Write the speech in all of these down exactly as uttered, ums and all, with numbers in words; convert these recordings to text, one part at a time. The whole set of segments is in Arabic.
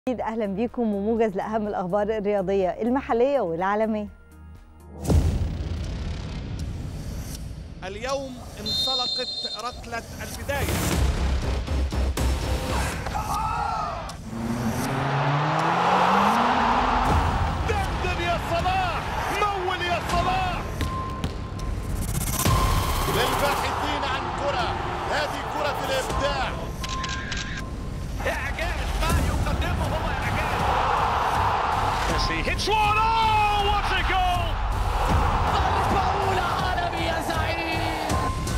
أهلا بيكم وموجز لأهم الأخبار الرياضية المحلية والعالمية. اليوم انطلقت ركلة البداية. دندن يا صلاح، مول يا صلاح. للباحثين عن كرة، هذه كرة الإبداع. إعجاز ما يقدمه هو إعجاز. ميسي hits one. Oh, what a goal! ضربة أولى عالمي يا زعيم.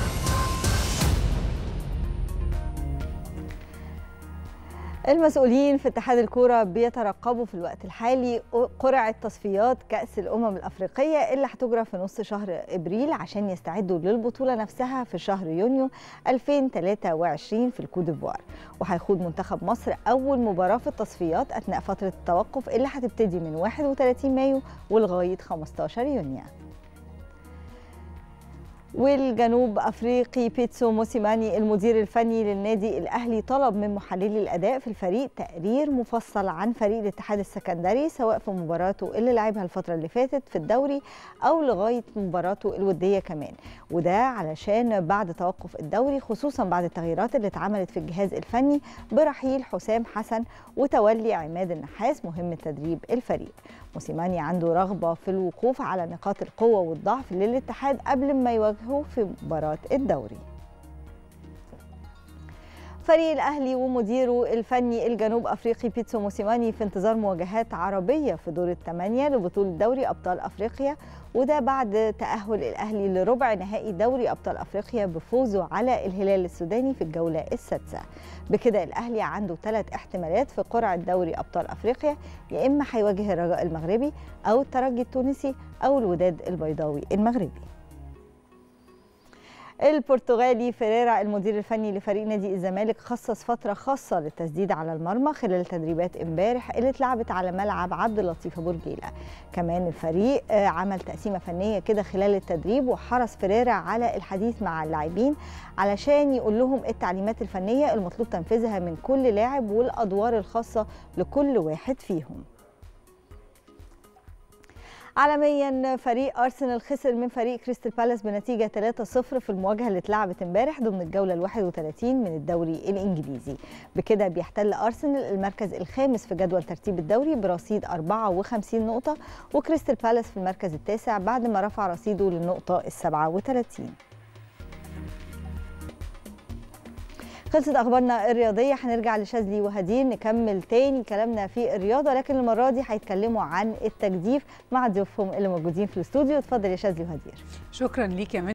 المسؤولين في اتحاد الكرة بيترقبوا في الوقت الحالي قرعة تصفيات كأس الأمم الأفريقية اللي هتجرى في نص شهر إبريل عشان يستعدوا للبطولة نفسها في شهر يونيو ألفين وثلاثة وعشرين في الكوت ديفوار، وهيخوض منتخب مصر أول مباراة في التصفيات أثناء فترة التوقف اللي هتبتدي من واحد وثلاثين مايو ولغاية خمستاشر يونيو. والجنوب افريقي بيتسو موسيماني المدير الفني للنادي الاهلي طلب من محللي الاداء في الفريق تقرير مفصل عن فريق الاتحاد السكندري سواء في مباراته اللي لعبها الفتره اللي فاتت في الدوري او لغايه مباراته الوديه كمان، وده علشان بعد توقف الدوري خصوصا بعد التغييرات اللي اتعملت في الجهاز الفني برحيل حسام حسن وتولي عماد النحاس مهمه تدريب الفريق. موسيماني عنده رغبه في الوقوف على نقاط القوه والضعف للاتحاد قبل ما يواجهه في مباراة الدوري. فريق الأهلي ومديره الفني الجنوب أفريقي بيتسو موسيماني في انتظار مواجهات عربية في دور الثمانية لبطولة دوري أبطال أفريقيا، وده بعد تأهل الأهلي لربع نهائي دوري أبطال أفريقيا بفوزه على الهلال السوداني في الجولة السادسة. بكده الأهلي عنده ثلاث احتمالات في قرعة دوري أبطال أفريقيا، يا إما هيواجه الرجاء المغربي أو الترجي التونسي أو الوداد البيضاوي المغربي. البرتغالي فيريرا المدير الفني لفريق نادي الزمالك خصص فترة خاصة للتسديد على المرمى خلال تدريبات امبارح اللي اتلعبت على ملعب عبد اللطيف أبو رجيلة. كمان الفريق عمل تقسيمة فنية كده خلال التدريب، وحرص فيريرا على الحديث مع اللاعبين علشان يقول لهم التعليمات الفنية المطلوب تنفيذها من كل لاعب والأدوار الخاصة لكل واحد فيهم. عالميا فريق أرسنال خسر من فريق كريستال بالاس بنتيجة ثلاثة صفر في المواجهة اللي اتلعبت امبارح ضمن الجولة الواحد وثلاثين من الدوري الإنجليزي. بكده بيحتل أرسنال المركز الخامس في جدول ترتيب الدوري برصيد أربعة وخمسين نقطة، وكريستال بالاس في المركز التاسع بعد ما رفع رصيده للنقطة السبعة وثلاثين. خلصت اخبارنا الرياضيه، هنرجع لشاذلي وهدير نكمل تاني كلامنا في الرياضه، لكن المره دي هيتكلموا عن التجديف مع ضيوفهم اللي موجودين في الاستوديو. اتفضل يا شاذلي وهدير. شكرا ليك يا